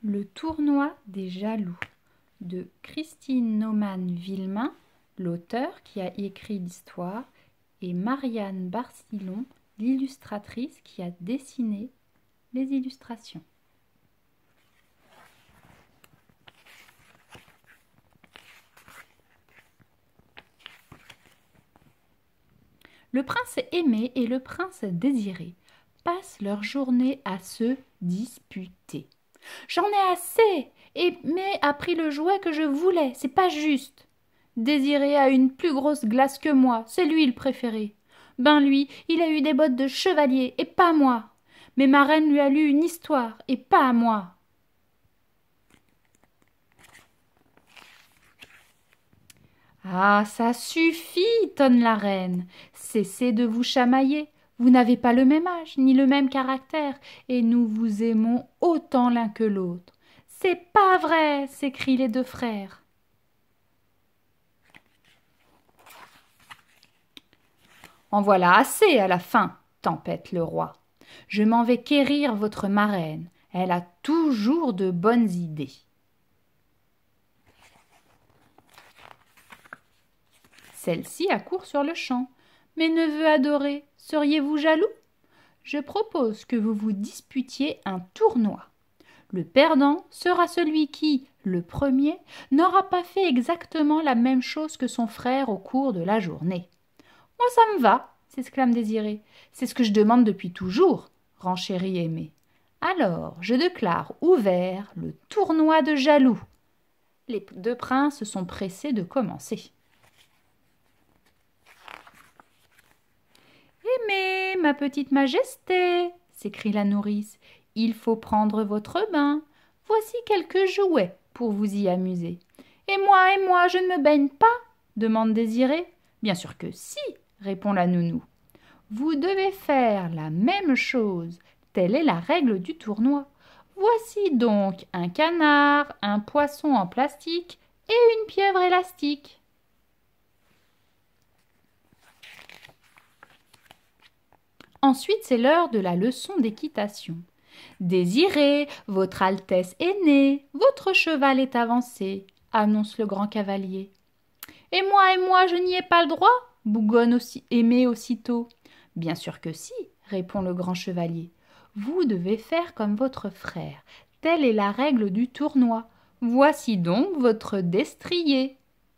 Le tournoi des jaloux de Christine Naumann-Villemain, l'auteur qui a écrit l'histoire, et Marianne Barcillon, l'illustratrice qui a dessiné les illustrations. Le prince aimé et le prince désiré passent leur journée à se disputer. « J'en ai assez, mais a pris le jouet que je voulais, c'est pas juste. Désiré a une plus grosse glace que moi, c'est lui le préféré. Ben lui, il a eu des bottes de chevalier et pas moi. Mais ma reine lui a lu une histoire et pas à moi. » « Ah, ça suffit, tonne la reine. Cessez de vous chamailler. Vous n'avez pas le même âge, ni le même caractère, et nous vous aimons autant l'un que l'autre. »« C'est pas vrai !» s'écrient les deux frères. « En voilà assez à la fin, tempête le roi. Je m'en vais quérir votre marraine. Elle a toujours de bonnes idées. » Celle-ci accourt sur le champ. « Mes neveux adorés, seriez-vous jaloux ? Je propose que vous vous disputiez un tournoi. Le perdant sera celui qui, le premier, n'aura pas fait exactement la même chose que son frère au cours de la journée. »« Moi, ça me va, » s'exclame Désiré. « C'est ce que je demande depuis toujours, » renchérit Aimé. « Alors, je déclare ouvert le tournoi de jaloux. » Les deux princes sont pressés de commencer. « Aimé, ma petite majesté, » s'écrie la nourrice, « il faut prendre votre bain. Voici quelques jouets pour vous y amuser. »« Et moi, je ne me baigne pas ?» demande Désiré. « Bien sûr que si, » répond la nounou. « Vous devez faire la même chose, telle est la règle du tournoi. Voici donc un canard, un poisson en plastique et une pieuvre élastique. » Ensuite, c'est l'heure de la leçon d'équitation. « Désiré, votre Altesse est née, votre cheval est avancé, » annonce le grand cavalier. « Et moi, je n'y ai pas le droit ?» bougonne Aimé aussitôt. « Bien sûr que si, » répond le grand chevalier. « Vous devez faire comme votre frère, telle est la règle du tournoi. Voici donc votre destrier. »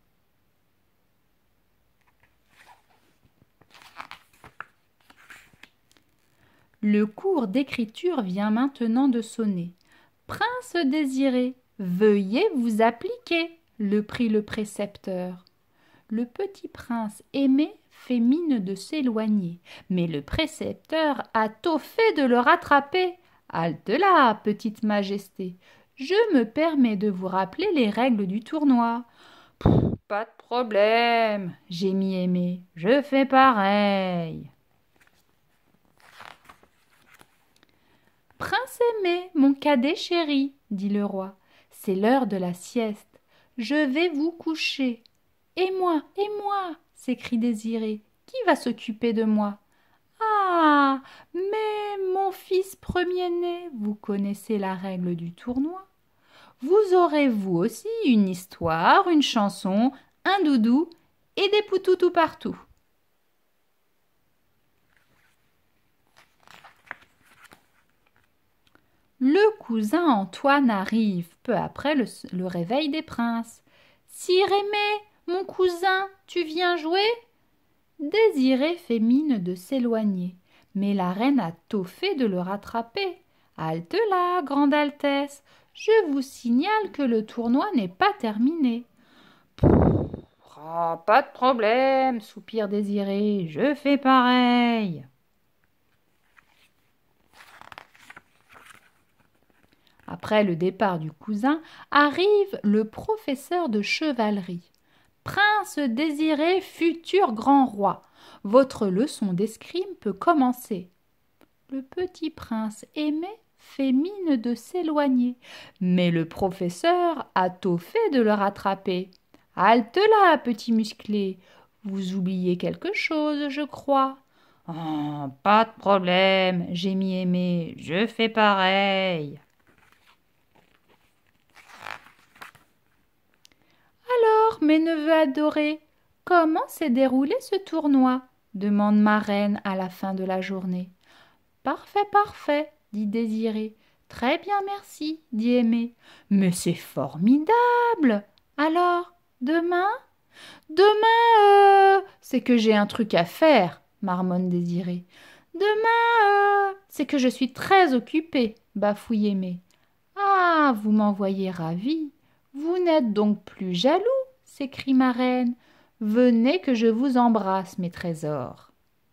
Le cours d'écriture vient maintenant de sonner. « Prince Désiré, veuillez vous appliquer, » le prie le précepteur. Le petit prince Aimé fait mine de s'éloigner, mais le précepteur a tôt fait de le rattraper. « Halte là, petite majesté, je me permets de vous rappeler les règles du tournoi. »« Pas de problème, » gémit Aimé, « je fais pareil. » « Prince Aimé, mon cadet chéri, » dit le roi, « c'est l'heure de la sieste. Je vais vous coucher. »« Et moi, s'écrie Désiré, « qui va s'occuper de moi ?»« Ah, mais mon fils premier-né, vous connaissez la règle du tournoi. Vous aurez vous aussi une histoire, une chanson, un doudou et des poutous partout. » Le cousin Antoine arrive peu après le réveil des princes. « Sire Aimé, mon cousin, tu viens jouer ?» Désiré fait mine de s'éloigner, mais la reine a tôt fait de le rattraper. « Halte là, grande Altesse, je vous signale que le tournoi n'est pas terminé. »« Pas de problème, » soupire Désiré, « je fais pareil. » Après le départ du cousin, arrive le professeur de chevalerie. « Prince Désiré, futur grand roi, votre leçon d'escrime peut commencer. » Le petit prince Aimé fait mine de s'éloigner, mais le professeur a tôt fait de le rattraper. « Halte là, petit musclé, vous oubliez quelque chose, je crois. »« Oh, pas de problème, » gémit Aimé, « je fais pareil. » mes neveux adorés, comment s'est déroulé ce tournoi? Demande ma reine à la fin de la journée. Parfait, parfait, dit Désiré. Très bien, merci, dit Aimé. Mais c'est formidable. Alors, demain? Demain, c'est que j'ai un truc à faire, marmonne Désiré. Demain, c'est que je suis très occupée, bafouille Aimé. Ah, vous m'en voyez ravi. Vous n'êtes donc plus jaloux, s'écrie ma reine. Venez que je vous embrasse, mes trésors.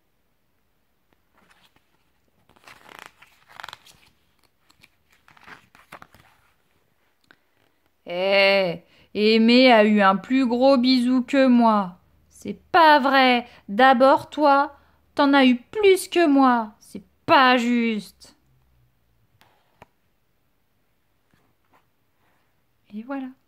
Eh, Aimé a eu un plus gros bisou que moi. C'est pas vrai. D'abord toi, t'en as eu plus que moi. C'est pas juste. Et voilà.